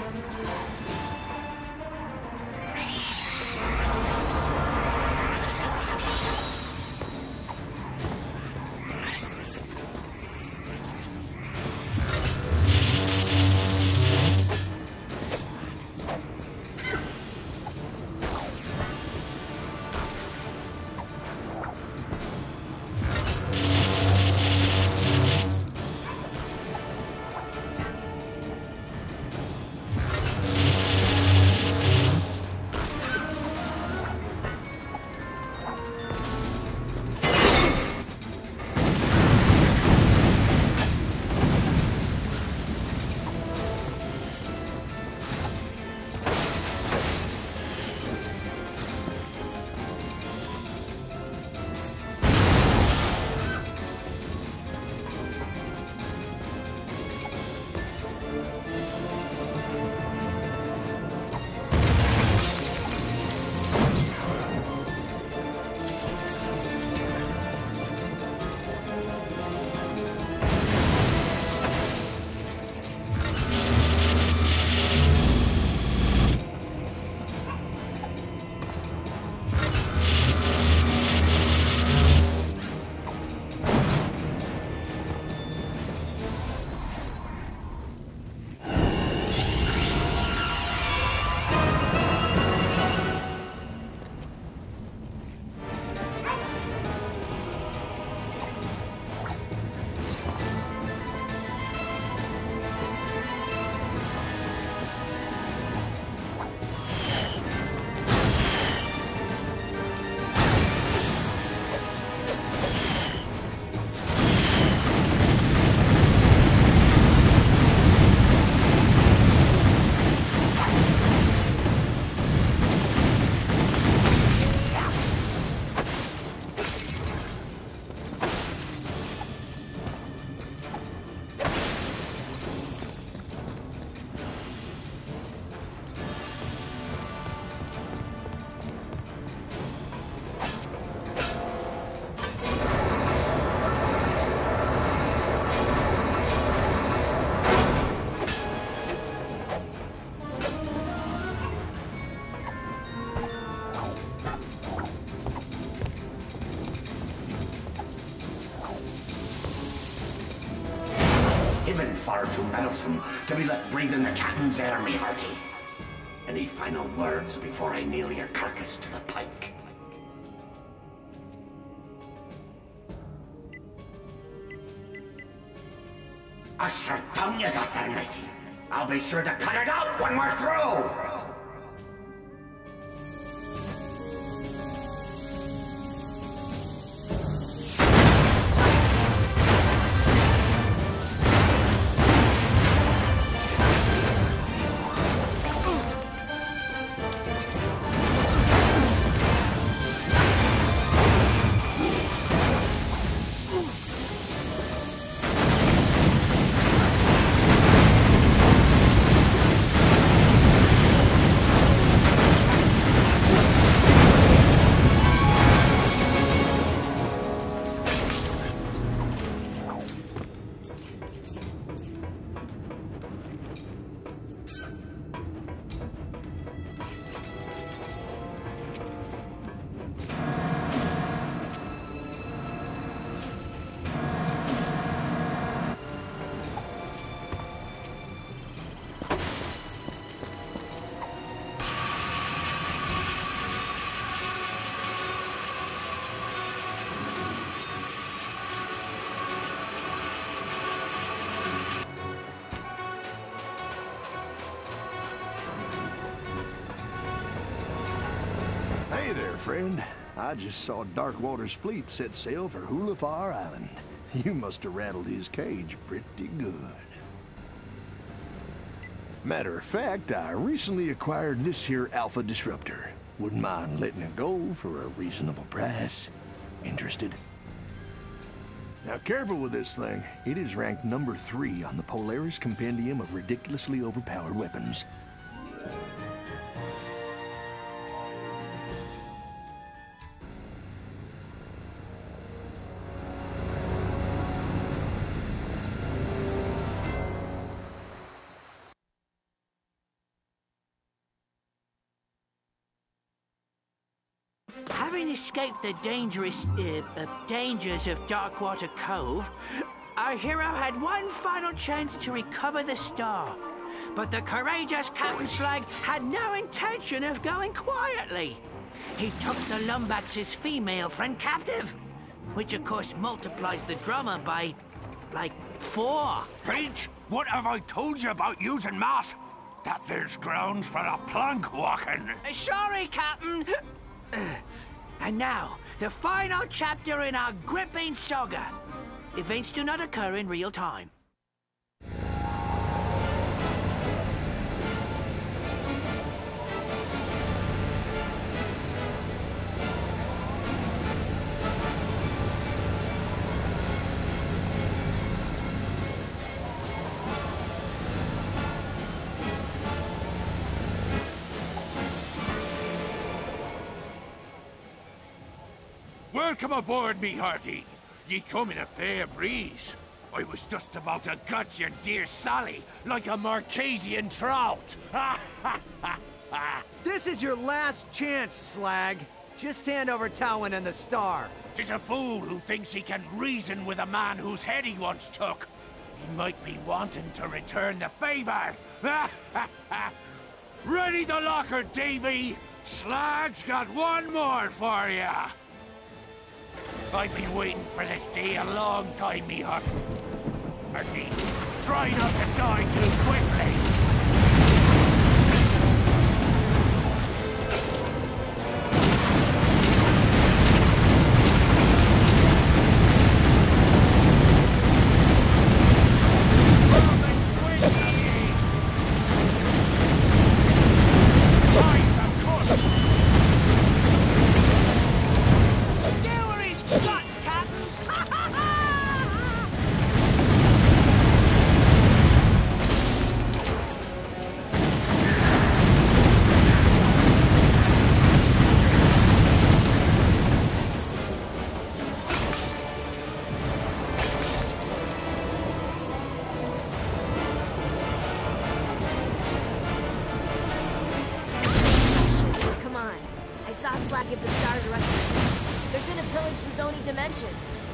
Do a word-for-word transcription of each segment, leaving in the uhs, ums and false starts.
been far too meddlesome to be left breathing the captain's air, me hearty. Any final words before I nail your carcass to the pike? A sure tongue you got there, matey. I'll be sure to cut it out when we're through! Hey there, friend. I just saw Darkwater's fleet set sail for Hulafar Island. You must have rattled his cage pretty good. Matter of fact, I recently acquired this here Alpha Disruptor. Wouldn't mind letting it go for a reasonable price. Interested? Now careful with this thing. It is ranked number three on the Polaris Compendium of ridiculously overpowered weapons. Having escaped the dangerous uh, uh, dangers of Darkwater Cove, our hero had one final chance to recover the star. But the courageous Captain Slag had no intention of going quietly. He took the Lumbax's female friend captive, which of course multiplies the drama by, like, four. Pete, what have I told you about using math? That there's grounds for a plank walking. Uh, sorry, Captain. And now, the final chapter in our gripping saga. Events do not occur in real time. Welcome aboard, me hearty. Ye come in a fair breeze. I was just about to gut your dear Sally like a Marquesian trout. This is your last chance, Slag. Just hand over Towin and the star. 'Tis a fool who thinks he can reason with a man whose head he once took. He might be wanting to return the favor. Ready the locker, Davy. Slag's got one more for ya. I've been waiting for this day a long time, me heart. Ernie, try not to die too quickly. Dimension.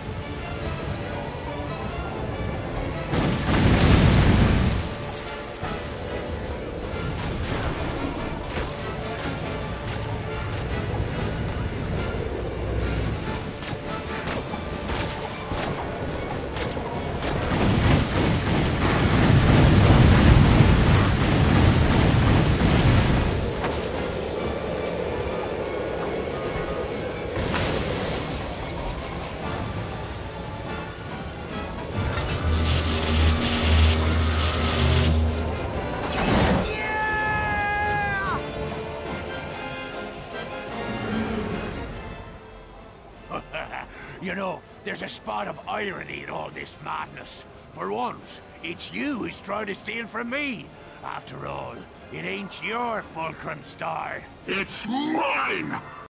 You know, there's a spot of irony in all this madness. For once, it's you who's trying to steal from me. After all, it ain't your fulcrum star. It's mine!